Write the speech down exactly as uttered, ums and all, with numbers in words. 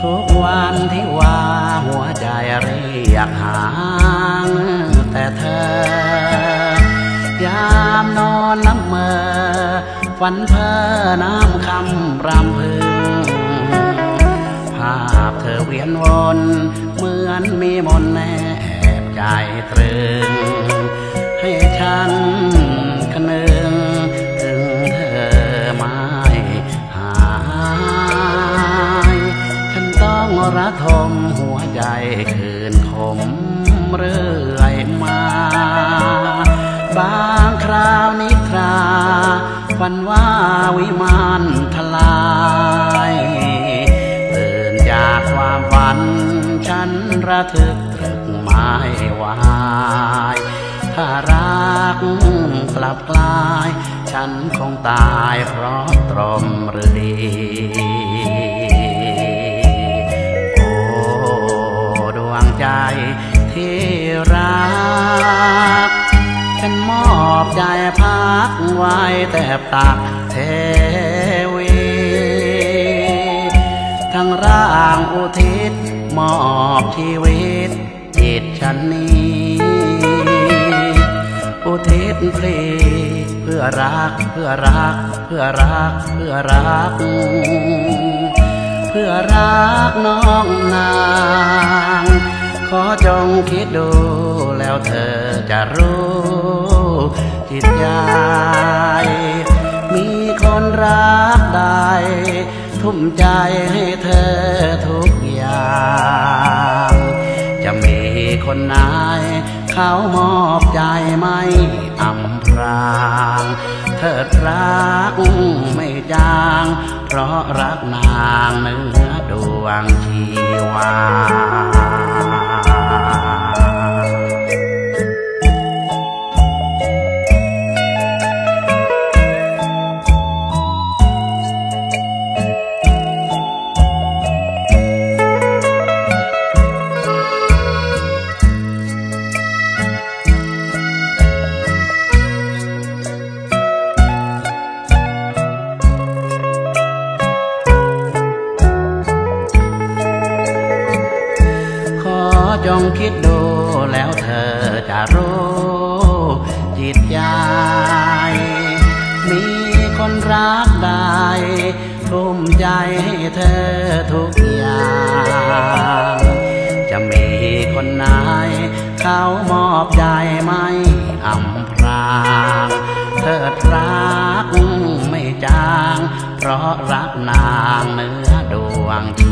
ทุกวันที่ว่าหัวใจเรียกหาแต่เธอยามนอนน้ำเมอฝันเพ้อน้ำคำรำพึงภาพเธอเวียนวนเหมือนมีมนต์แนบใจตรึงให้ฉันคนึงถึงเธอไม่หายฉันต้องระทมหัวใจคืนคมเรื่อยมาบางคราวนิทราฝันว่าวิมานทลายตื่นจากความฝันฉันระทึกตรึกไม่ไหวถ้ารักกลับกลายฉันคงตายเพราะตรมหรือดีโอ้ดวงใจที่รักฉันมอบใจพักไว้แต่ตักเทวีทั้งร่างอุทิศมอบชีวิตจิตฉันนี้อุทิศเพลงเพื่อรักเพื่อรักเพื่อรักเพื่อรักเพื่อรักน้องนางขอจงคิดดูแล้วเธอจะรู้จิตใจมีคนรักใดทุ่มใจให้เธอทุกอย่างจะมีคนไหนเขามอบใจไม่อำพรางเธอรักไม่จางเพราะรักนางเหนือดวงชีวาจงคิดดูแล้วเธอจะรู้จิตใจมีคนรักใดทุ่มใจให้เธอทุกอย่างจะมีคนไหนเขามอบใจไม่อำพรางเธอรักไม่จางเพราะรักนางเหนือดวงชี